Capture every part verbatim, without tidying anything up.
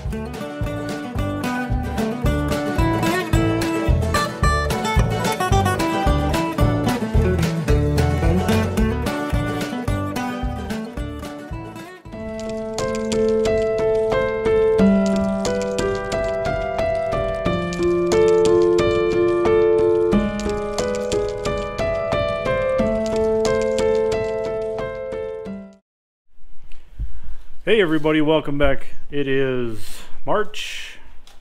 Hey everybody, welcome back. It is March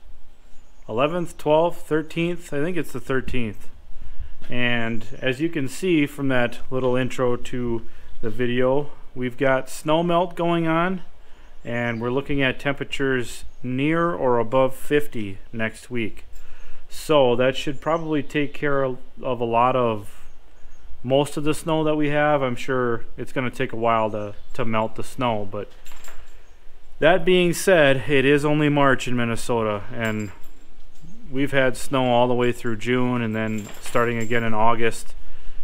eleventh, twelfth, thirteenth. I think it's the thirteenth. And as you can see from that little intro to the video, we've got snow melt going on, and we're looking at temperatures near or above fifty next week. So that should probably take care of a lot of most of the snow that we have. I'm sure it's going to take a while to, to melt the snow, but that being said, it is only March in Minnesota, and we've had snow all the way through June, and then starting again in August.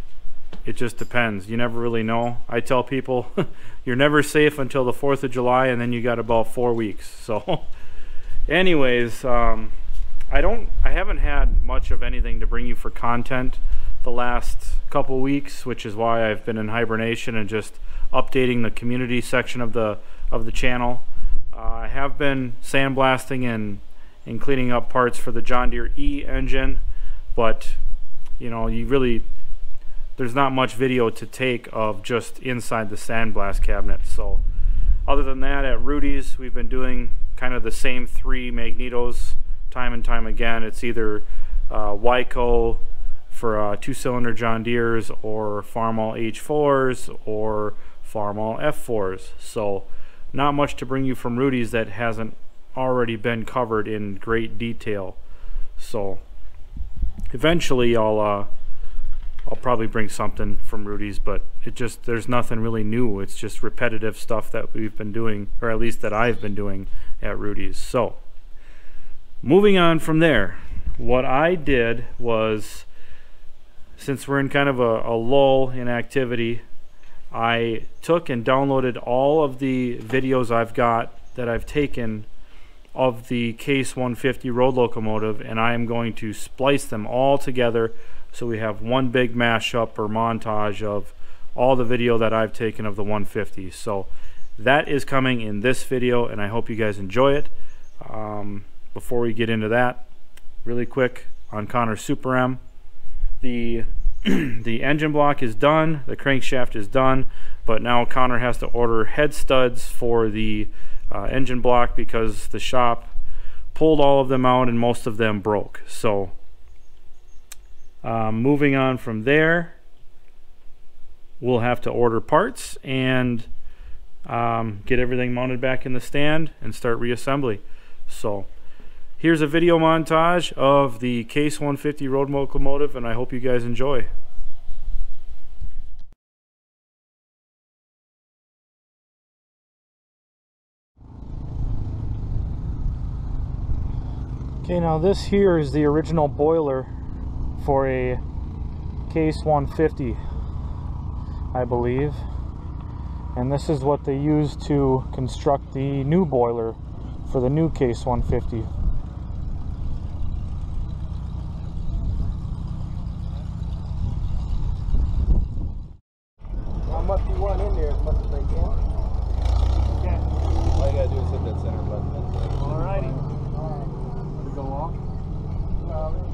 It just depends. You never really know. I tell people you're never safe until the fourth of July, and then you got about four weeks. So anyways, um, I don't I haven't had much of anything to bring you for content the last couple weeks, which is why I've been in hibernation and just updating the community section of the of the channel. Uh, I have been sandblasting and, and cleaning up parts for the John Deere E engine, but you know, you really, there's not much video to take of just inside the sandblast cabinet. So other than that, at Rudy's, we've been doing kind of the same three magnetos time and time again. It's either uh, Wyco for uh, two-cylinder John Deeres, or Farmall H fours, or Farmall F fours. So not much to bring you from Rudy's that hasn't already been covered in great detail. So eventually I'll uh, I'll probably bring something from Rudy's, but it just, there's nothing really new. It's just repetitive stuff that we've been doing, or at least that I've been doing at Rudy's. So moving on from there, what I did was, since we're in kind of a, a lull in activity, I took and downloaded all of the videos I've got that I've taken of the Case one fifty Road Locomotive, and I am going to splice them all together so we have one big mashup or montage of all the video that I've taken of the one fifty. So that is coming in this video, and I hope you guys enjoy it. Um, before we get into that, really quick on Connor's Super M, the the engine block is done, the crankshaft is done, but now Connor has to order head studs for the uh, engine block because the shop pulled all of them out and most of them broke. So um, moving on from there, we'll have to order parts and um, get everything mounted back in the stand and start reassembly. So here's a video montage of the Case one fifty Road Locomotive, and I hope you guys enjoy. Okay, now this here is the original boiler for a Case one fifty, I believe. And this is what they used to construct the new boiler for the new Case one fifty. How much you want in there, as much as they can. Okay. All you gotta do is hit that center button. Alrighty. Alright. We go off? Um,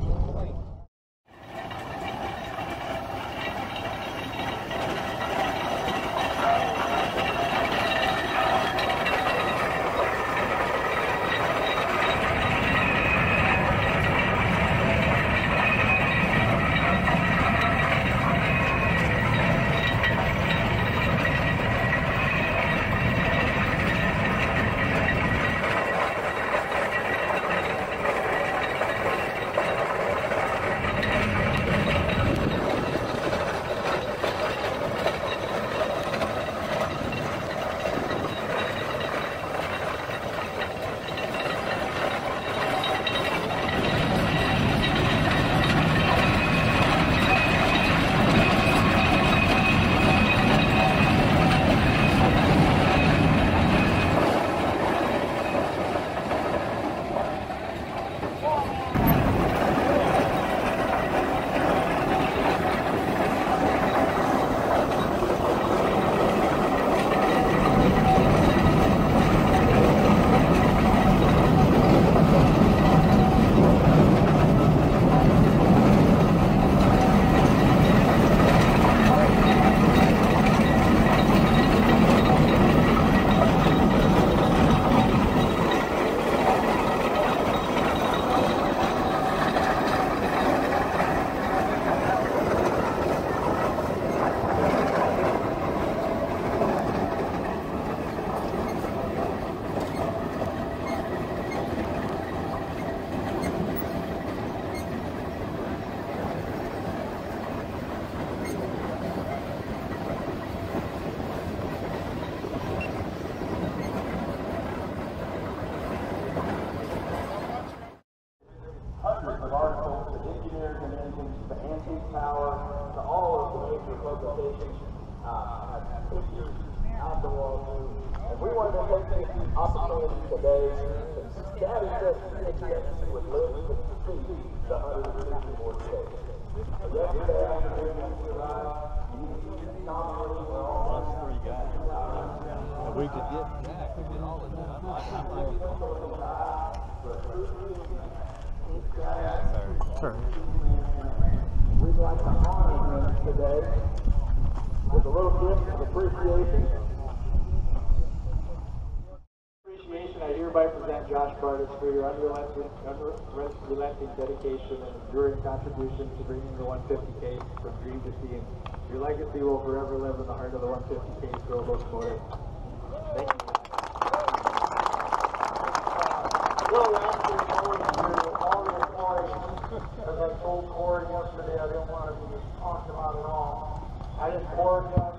today. That is just the with live to see the one hundred fifty-fourth case. Yesterday afternoon, we arrived. You nominated Lost three guys. If we could get, yeah, if we get all of them, I'd like, I'd like it. Sorry. We'd like to honor him today with a little gift of appreciation. Appreciation, I hereby present Josh Bartis for your unrelenting, unrelenting dedication and enduring contribution to bringing the one fifty case from dream to scene. Your legacy will forever live in the heart of the one fifty Case Road Locomotive. Thank you. Really, after going through all the employees, as I told Corey yesterday, I didn't want to be talked about at all. I just poured uh,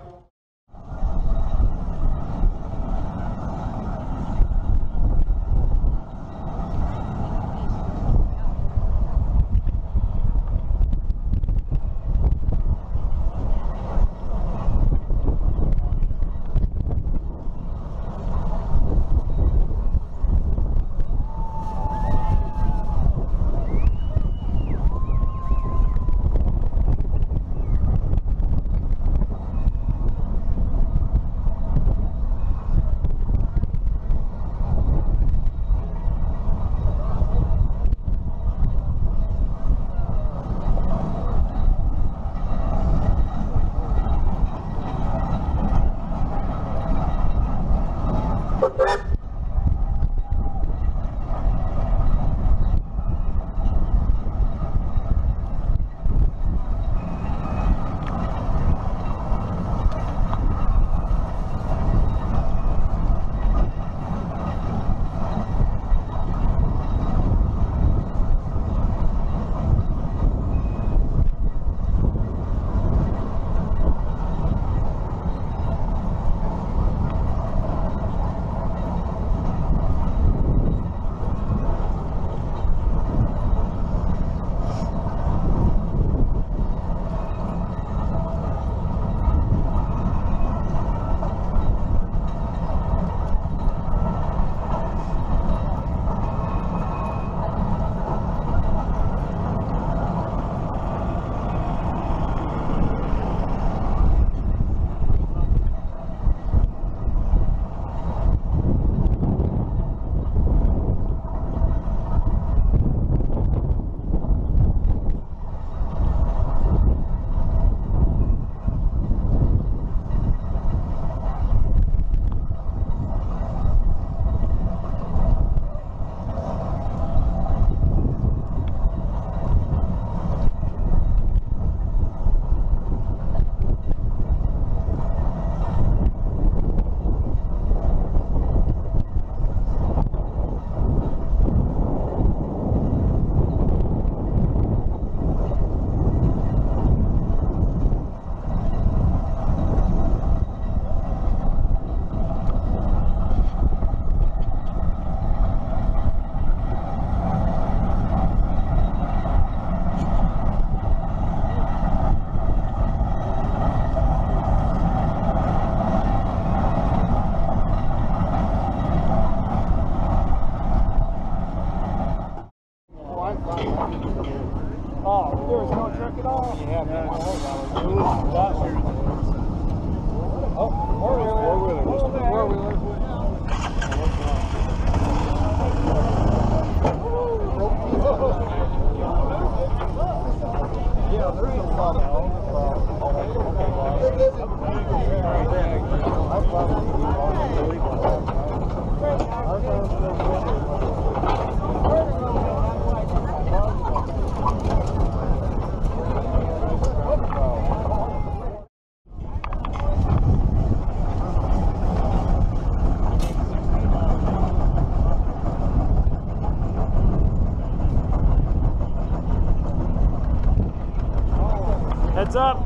Heads up!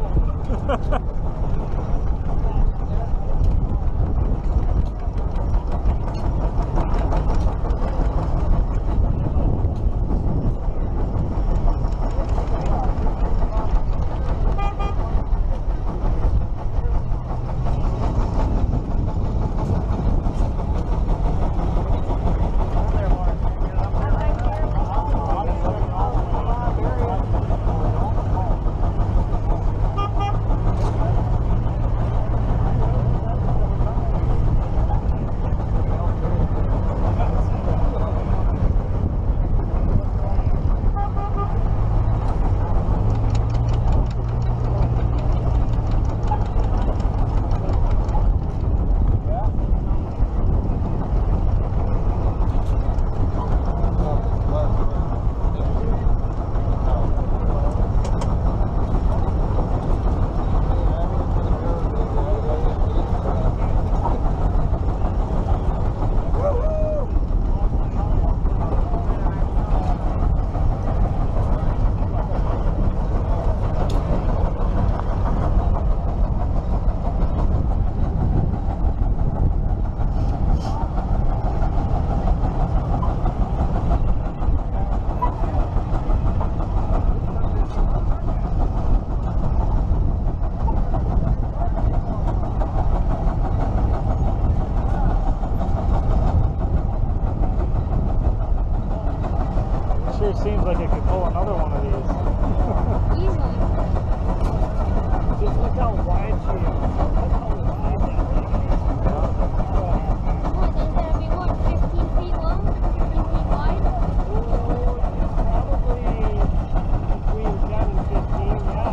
sure seems like it could pull another one of these. Easily. Just look how wide she is. Look how wide that thing is. What, is that be what, fifteen feet long? fifteen feet wide? Oh, it's probably between ten and fifteen, yeah.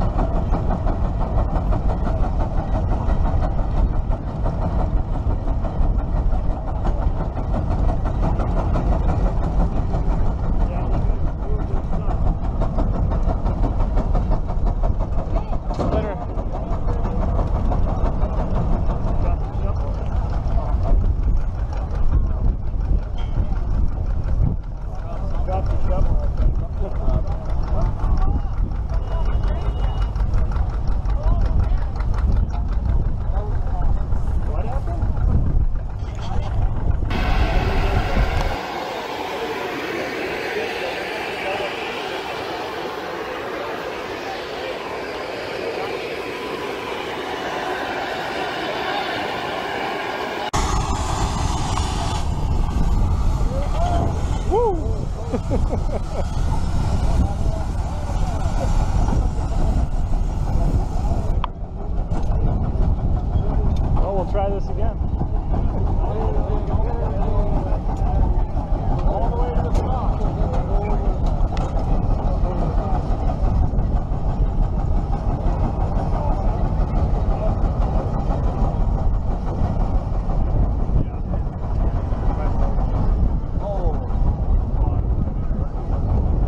Well, we'll try this again. All the way to the top. Oh.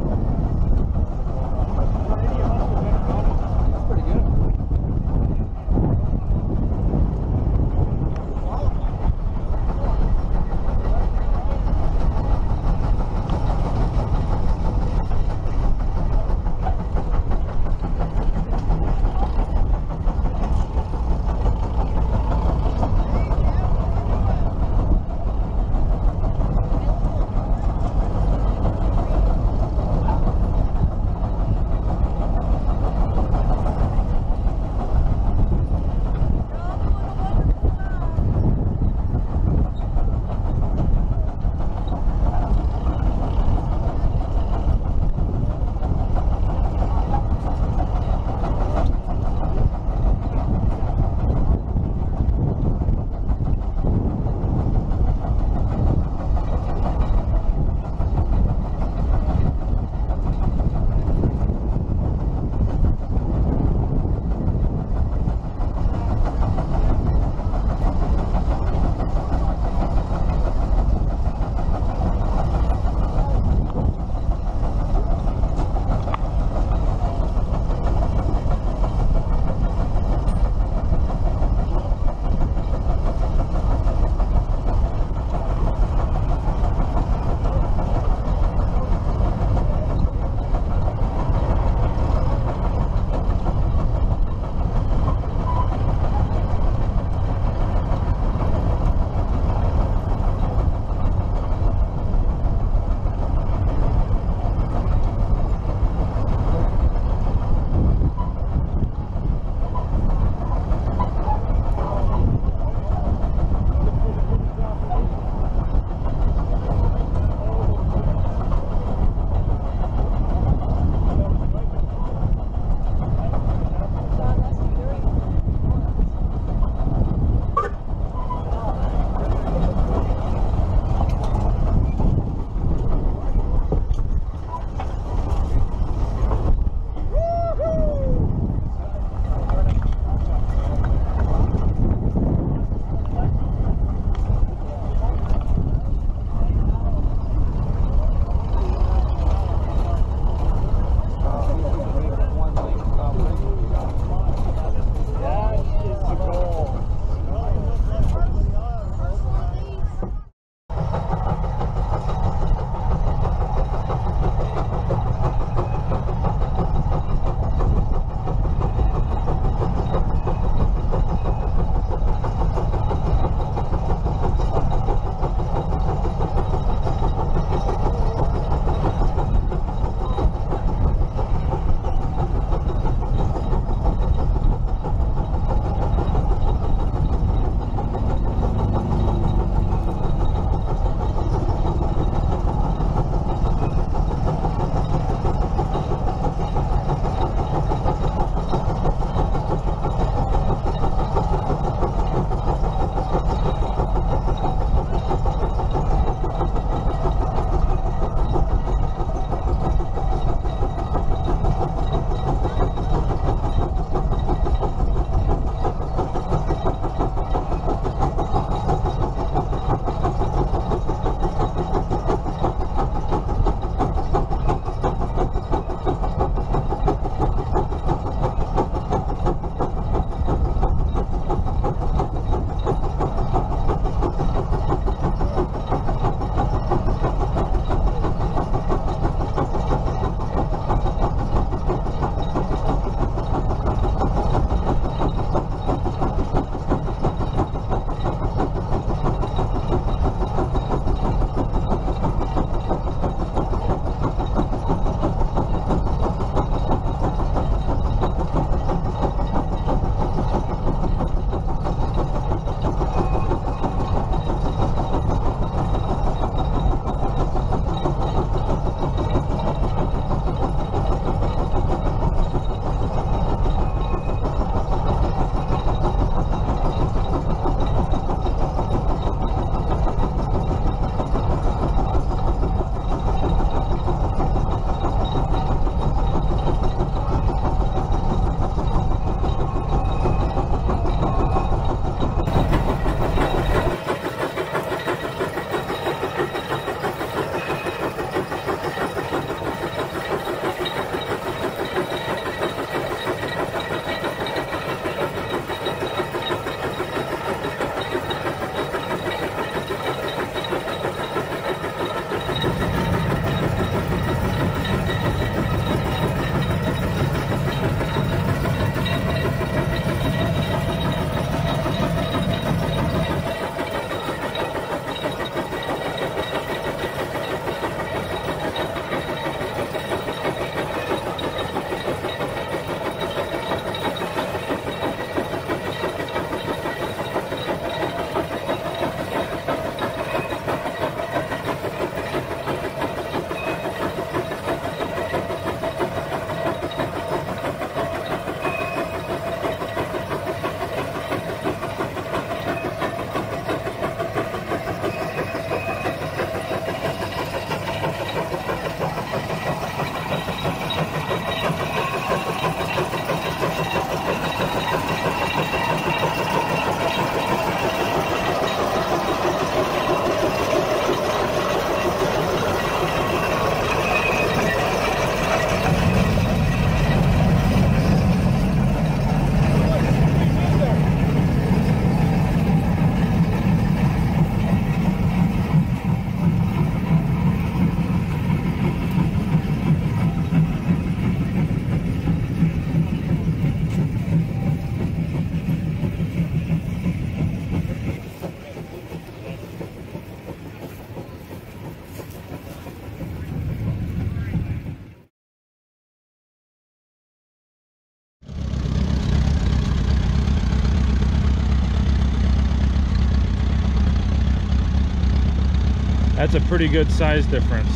That's a pretty good size difference.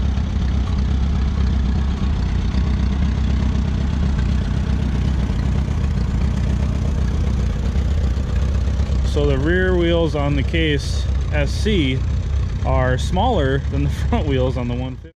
So the rear wheels on the Case S C are smaller than the front wheels on the one fifty.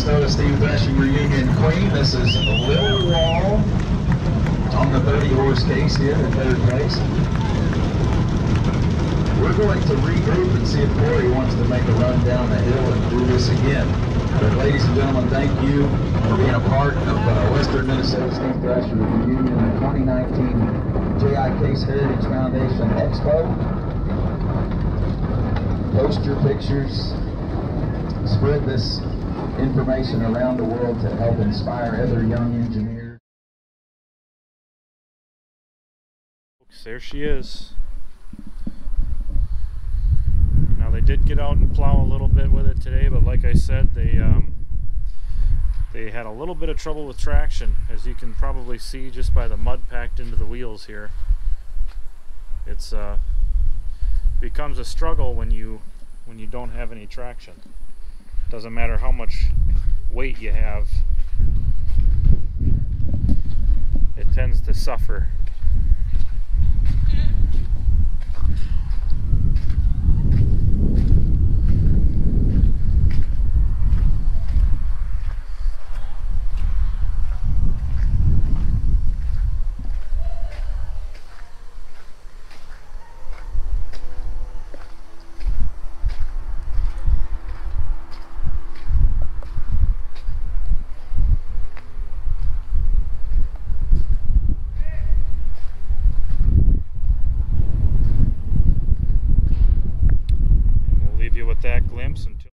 Minnesota Steam Thrashing Reunion Queen. This is Lil Wall on the thirty horse case here in third place. We're going to regroup and see if Corey wants to make a run down the hill and do this again. But ladies and gentlemen, thank you for being a part of uh, Western Minnesota Steam Thrashing Reunion and twenty nineteen J I Case Heritage Foundation Expo. Post your pictures. Spread this information around the world to help inspire other young engineers. There she is. Now they did get out and plow a little bit with it today, but like I said, they um, they had a little bit of trouble with traction, as you can probably see just by the mud packed into the wheels here. It's uh, becomes a struggle when you when you don't have any traction. Doesn't matter how much weight you have, it tends to suffer. With that glimpse until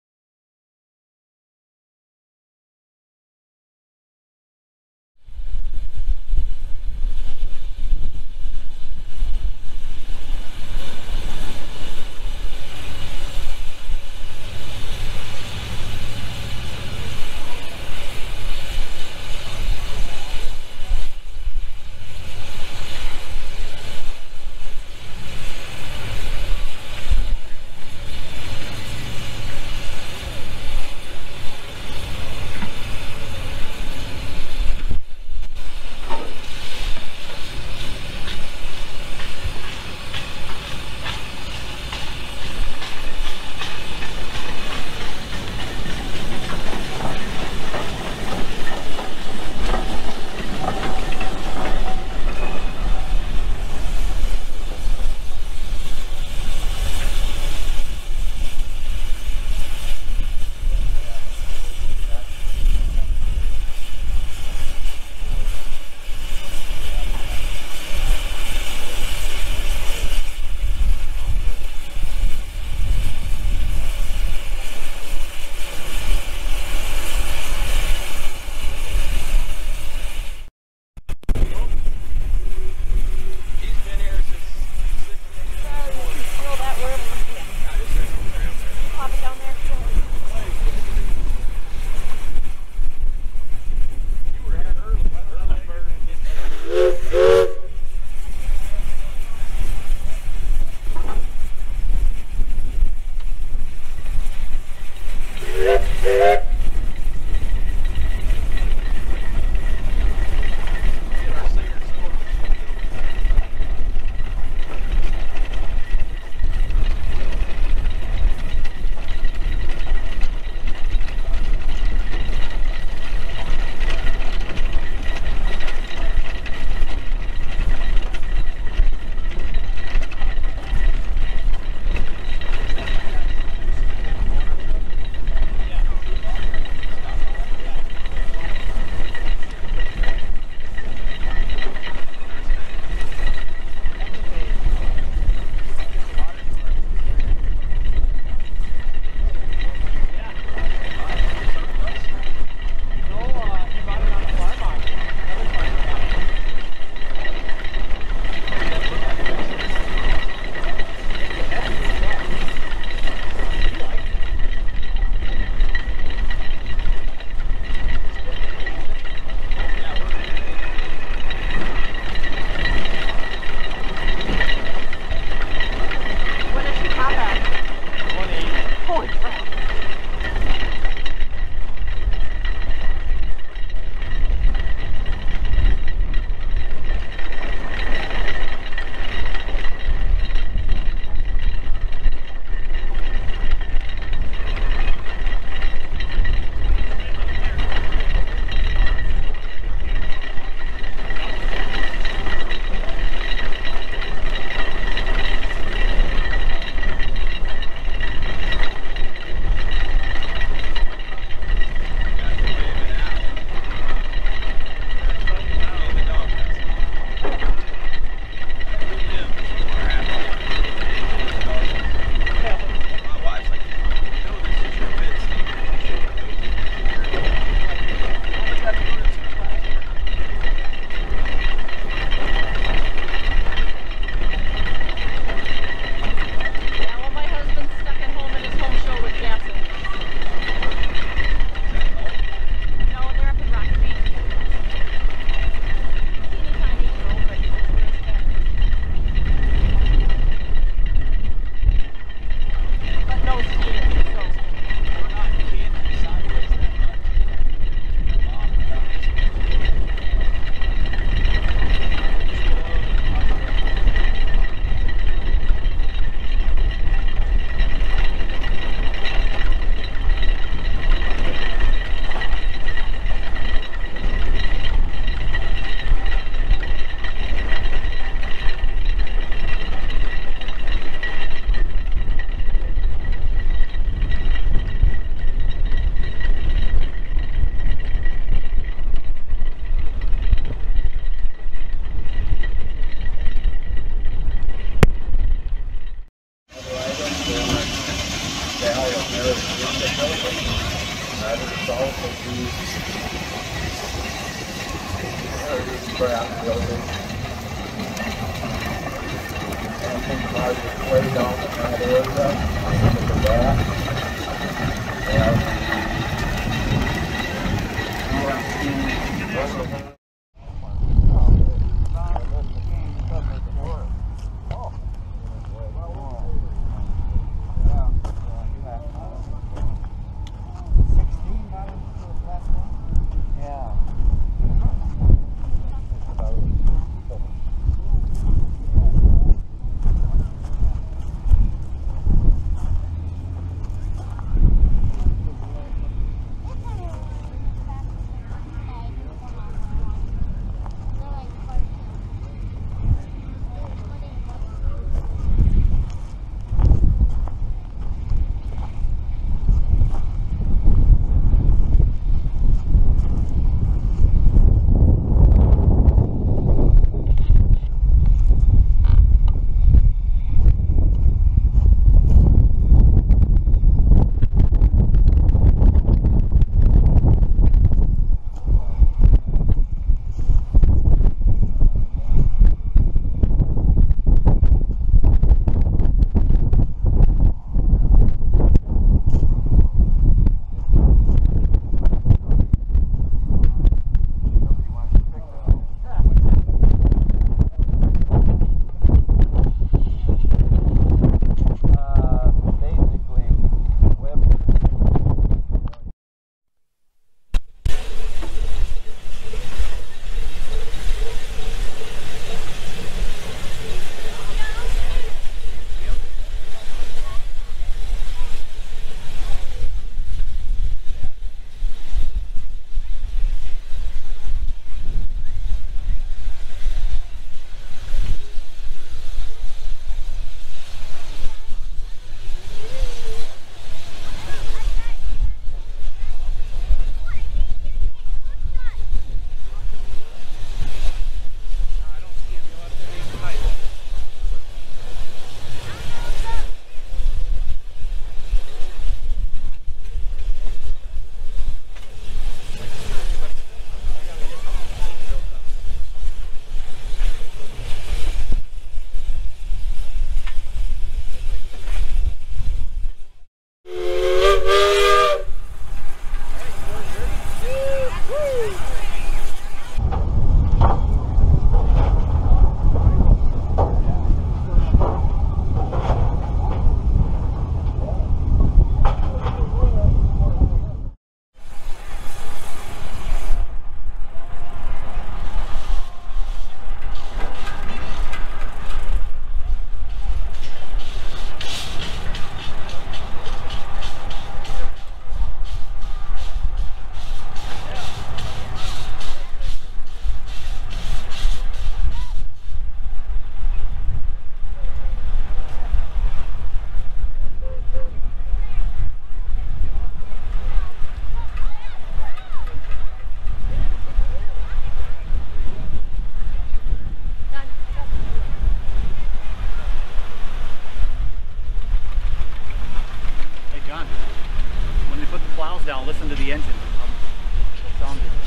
down, listen to the engine. Um, it'll sound good.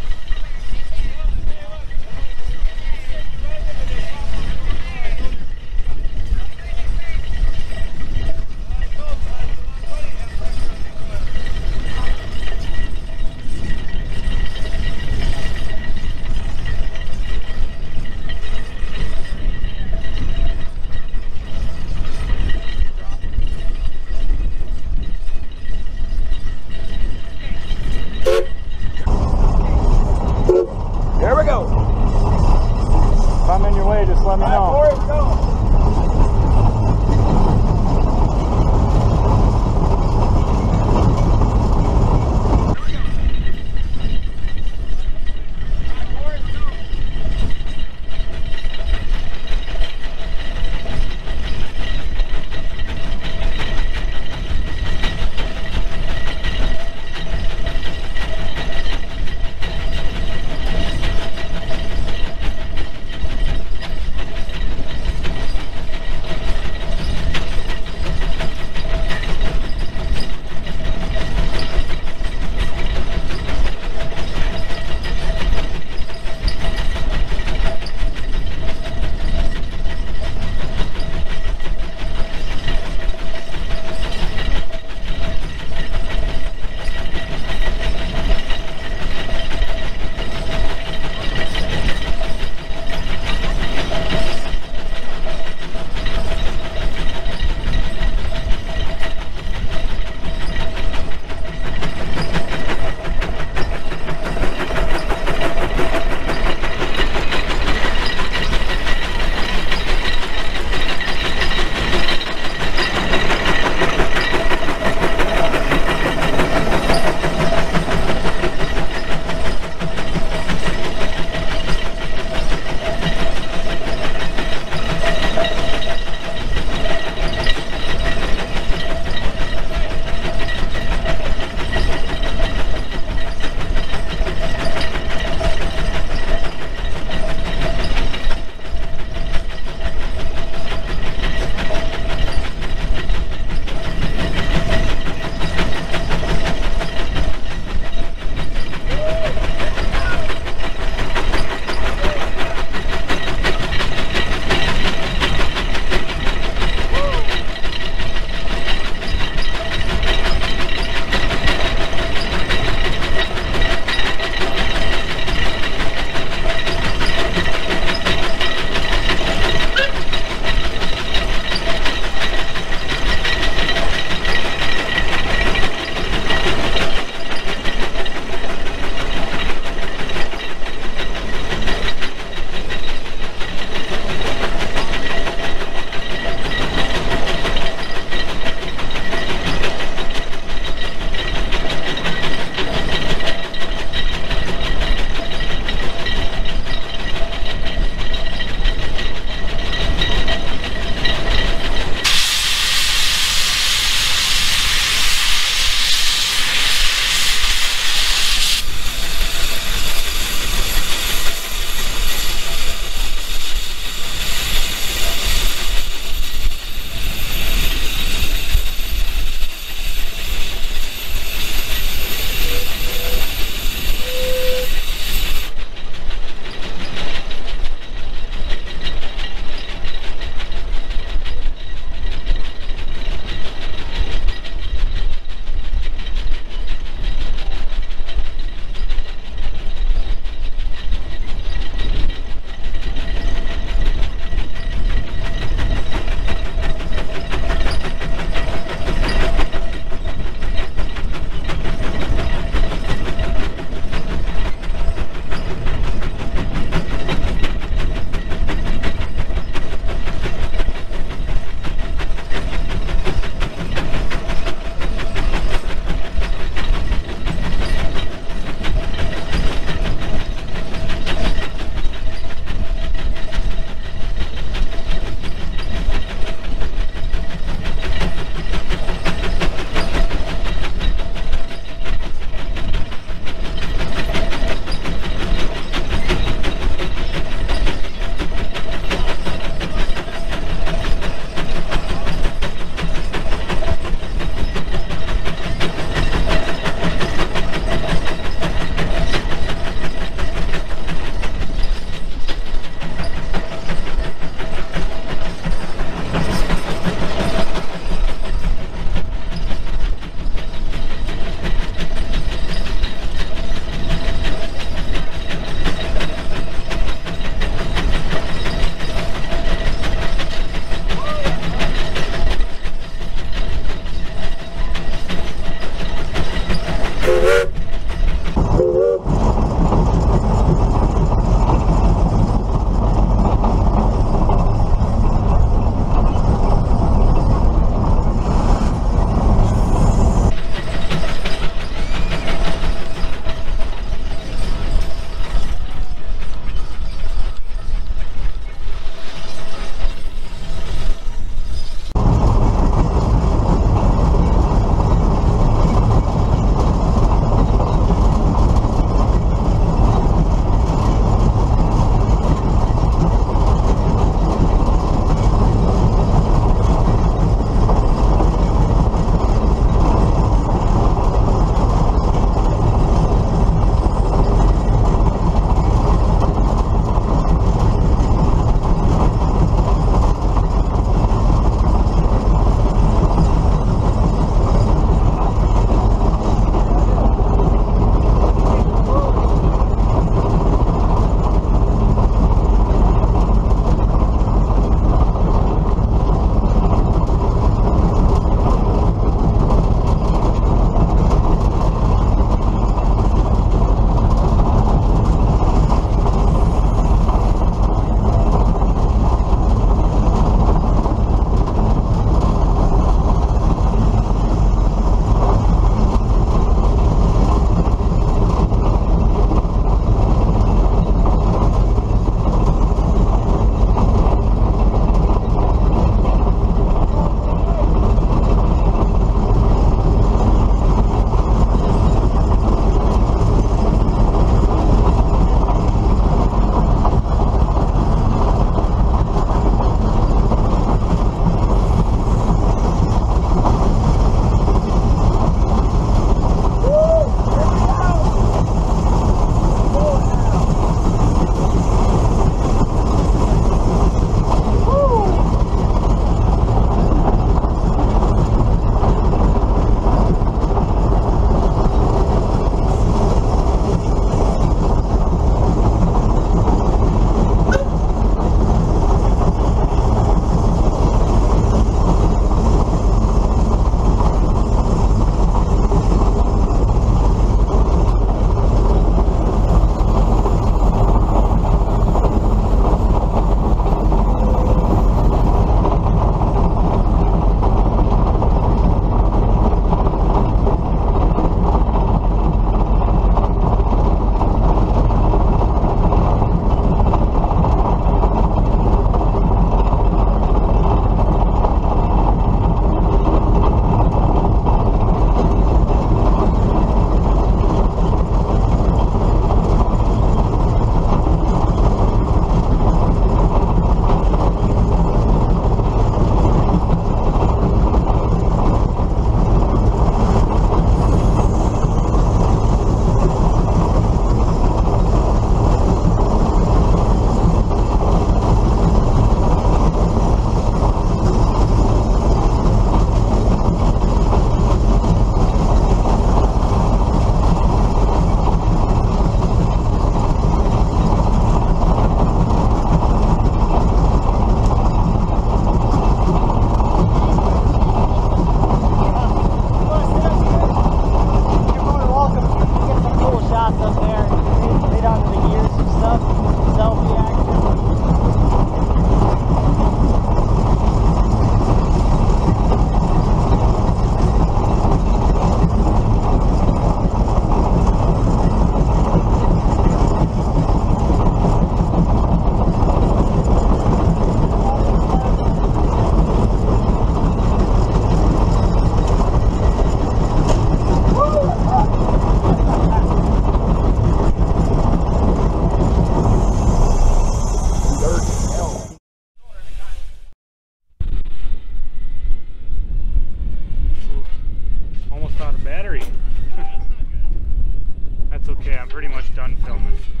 pretty much done filming.